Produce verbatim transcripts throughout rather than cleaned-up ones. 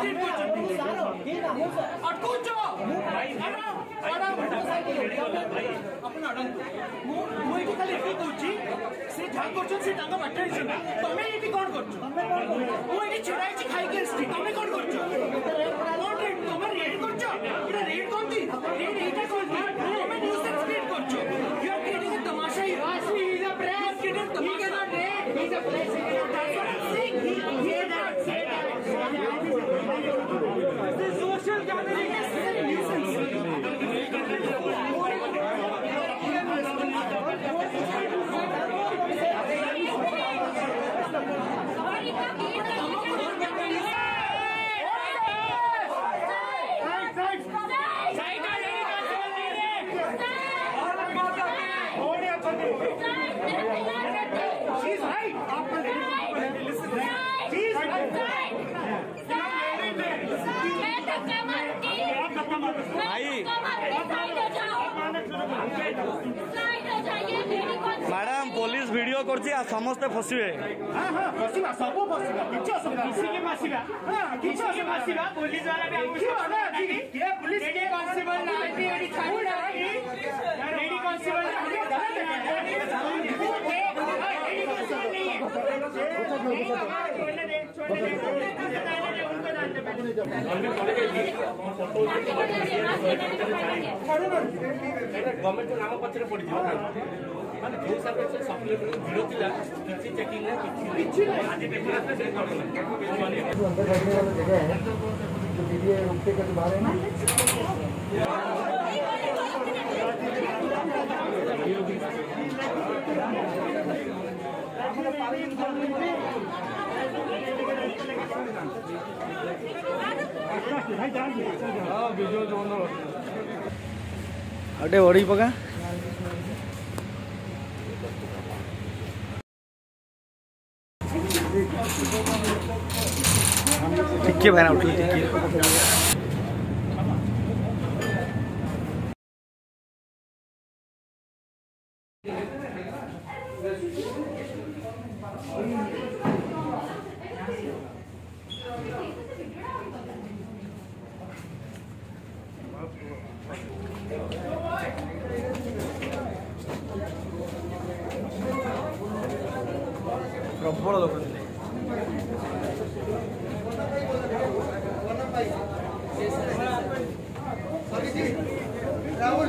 create करछो अटको छ अपन अडन मु मु एठी खाली एठी कहूची से जा करछो से तांगा बाटे छै तमे एठी कोन करछो मु एठी छिड़ाई छी खाई के स्टी तमे कोन करछो कोन रेड तमे रेड करछो एटा रेड कोनती रेड एटा कोनती तमे न्यूज़ क्रिएट करछो you are creating a tamasha ही राशि is a press creating tamasha not raid is a press this social gathering is a nuisance she's right madam police video करछि आ समस्त फसिबे हां हां फसिबा सब फसिबा किछ असुविधा किसी के फसिबा हां किछ के फसिबा पुलिस वाला भी हमको के पुलिस रेडी कांस्टेबल नाइटी एडी छाड़ी रेडी कांस्टेबल रेडी कांस्टेबल नहीं है छोड़ने दे छोड़ने दे उनको जानते पहले गवर्नमेंट को नाम पत्र पड़ी थी माने जो सब सप्लीमेंट वीडियो थिला किछि चेकिंग है किछि आज पेपर से से करना जो अंदर बैठने वाला जगह है जो दीदी रुकते के बाहर है ना हां वीडियो जो अटे ओड़ी पका टिके भाई ना उठी टिके प्रबल लोक Rahul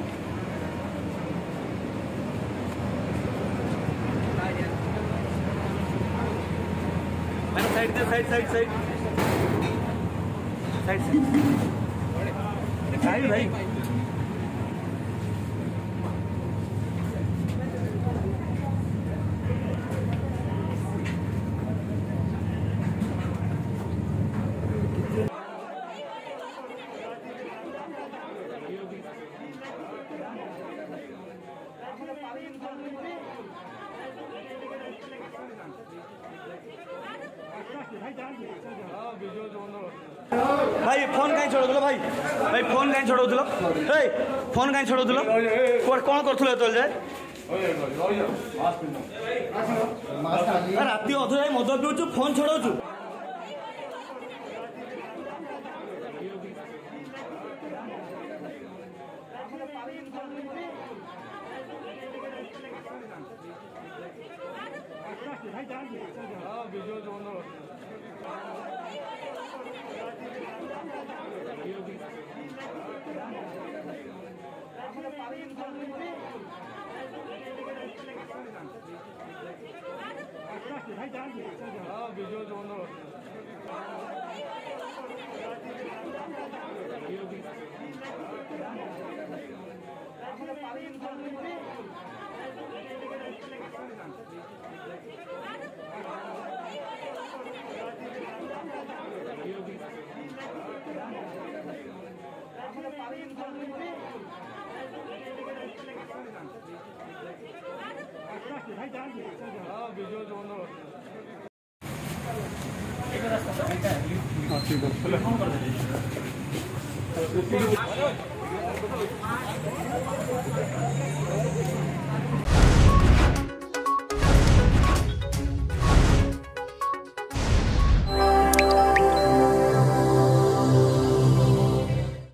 side side side side side side भाई भाई फोन कहीं छोड़ो भाई भाई फोन कहीं छोड़ो हे फोन कहीं छोड़ो कौन कर जाए राति अध जाए मद पीऊँ फोन छोड़ो